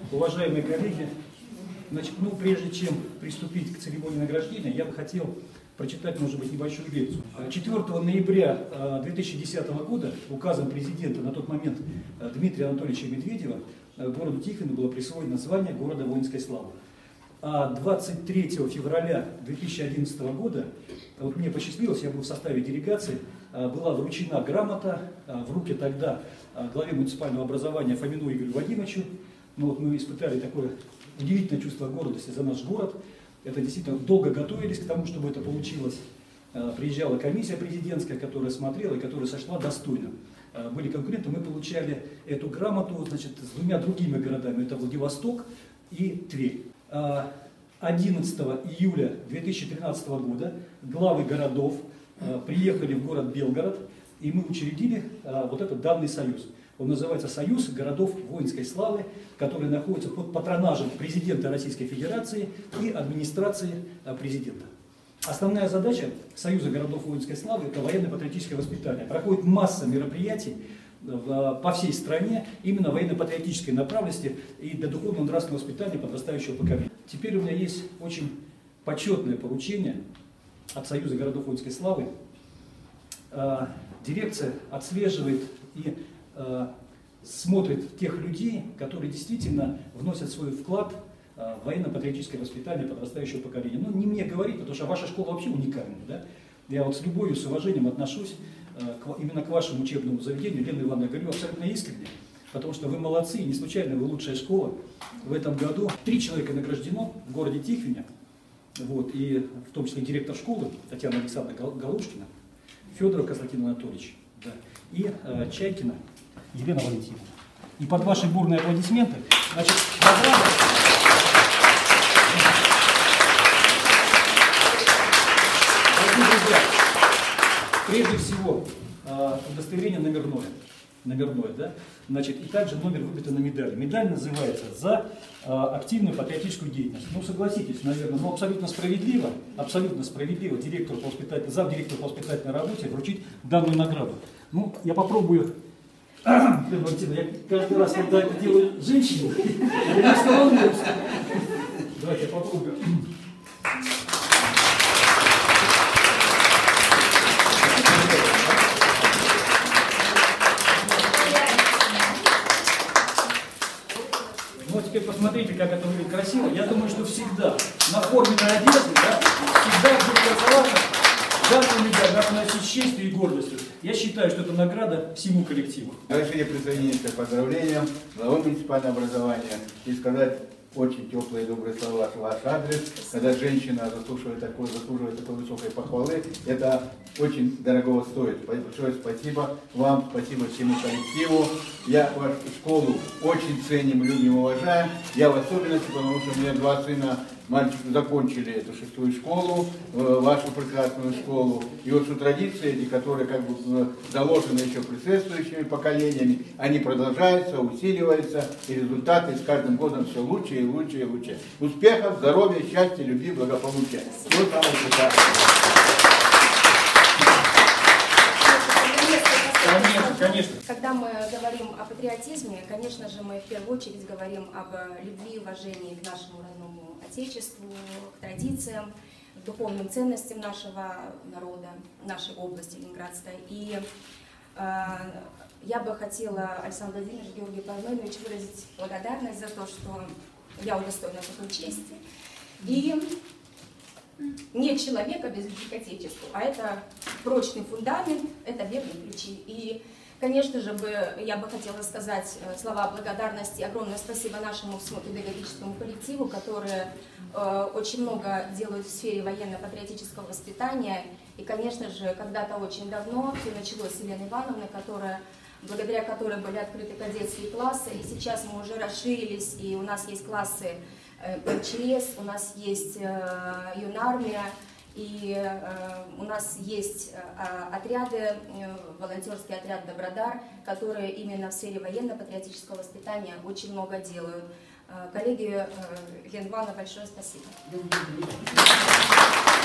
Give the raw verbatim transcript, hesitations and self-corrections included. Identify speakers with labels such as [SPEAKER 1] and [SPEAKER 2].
[SPEAKER 1] Уважаемые коллеги, значит, ну, прежде чем приступить к церемонии награждения, я бы хотел прочитать, может быть, небольшую лекцию. четвёртого ноября две тысячи десятого года указом президента на тот момент Дмитрия Анатольевича Медведева городу Тихвину было присвоено звание города воинской славы. А двадцать третьего февраля две тысячи одиннадцатого года, вот мне посчастливилось, я был в составе делегации, была вручена грамота в руки тогда главе муниципального образования Фомину Игорю Вадимовичу. Ну, вот мы испытали такое удивительное чувство гордости за наш город. Это действительно долго готовились к тому, чтобы это получилось. Приезжала комиссия президентская, которая смотрела и которая сошла достойно. Были конкуренты, мы получали эту грамоту, значит, с двумя другими городами. Это Владивосток и Тверь. одиннадцатого июля две тысячи тринадцатого года главы городов приехали в город Белгород, и мы учредили вот этот данный союз. Он называется «Союз городов воинской славы», который находится под патронажем президента Российской Федерации и администрации президента. Основная задача Союза городов воинской славы – это военно-патриотическое воспитание. Проходит масса мероприятий по всей стране именно военно-патриотической направленности и для духовного нравственного воспитания подрастающего поколения. Теперь у меня есть очень почетное поручение от Союза городов воинской славы. Дирекция отслеживает и смотрит тех людей, которые действительно вносят свой вклад в военно-патриотическое воспитание подрастающего поколения. Ну, не мне говорить, потому что ваша школа вообще уникальная. Да? Я вот с любовью, с уважением отношусь к, именно к вашему учебному заведению. Лена Ивановна, я говорю абсолютно искренне, потому что вы молодцы, и не случайно вы лучшая школа. В этом году три человека награждено в городе Тихвине, вот, и в том числе директор школы Татьяна Александровна Галушкина, Федоров Константин Анатольевич, да, и э, Чайкина Елена Валентиновна. И под ваши бурные аплодисменты, значит, программа... Дорогие друзья, прежде всего, удостоверение номерное, номерное, да? Значит, и также номер выписан на медали. Медаль называется «За активную патриотическую деятельность». Ну, согласитесь, наверное, но абсолютно справедливо, абсолютно справедливо директору по воспитательной, замдиректору по воспитательной работе вручить данную награду. Ну, я попробую... Я каждый раз, когда это делаю женщине, я немножко волнуюсь. Давайте я попробую. Ну, теперь посмотрите, как это выглядит красиво. Я думаю, что всегда на форменной одежде, да, всегда будет красоваться данную медаль, надо носить с честью и гордостью. Я считаю, что это награда всему коллективу.
[SPEAKER 2] Разрешите присоединиться к поздравлениям главы муниципального образования и сказать очень теплые и добрые слова в ваш адрес. Когда женщина заслуживает такой, заслуживает такой высокой похвалы, это очень дорого стоит. Большое спасибо вам, спасибо всему коллективу. Я вашу школу очень ценим, любим, уважаем. Я в особенности, потому что у меня два сына, мальчики, закончили эту шестую школу, вашу прекрасную школу. И вот что традиции эти, которые как бы заложены еще предшествующими поколениями, они продолжаются, усиливаются, и результаты с каждым годом все лучше и лучше и лучше. Успехов, здоровья, счастья, любви, благополучия. Всего самого прекрасного.
[SPEAKER 1] Конечно, конечно.
[SPEAKER 3] Когда мы говорим о патриотизме, конечно же, мы в первую очередь говорим об любви и уважении к нашему родному Отечеству, к традициям, к духовным ценностям нашего народа, нашей области Ленинградской. И э, я бы хотела, Александр Владимирович, Георгий Парменович, выразить благодарность за то, что я удостоена такой чести. И нет человека без любви к Отечеству, а это прочный фундамент, это верные ключи. И, конечно же, бы, я бы хотела сказать слова благодарности, огромное спасибо нашему всему педагогическому коллективу, которые э, очень много делают в сфере военно-патриотического воспитания. И, конечно же, когда-то очень давно все началось с Елены Ивановны, которая, благодаря которой были открыты кадетские классы, и сейчас мы уже расширились, и у нас есть классы МЧС, у нас есть э, юнармия, и э, у нас есть э, отряды, э, волонтерский отряд «Добродар», которые именно в сфере военно-патриотического воспитания очень много делают. Э, коллеги, э, Елена Ивановна, большое спасибо.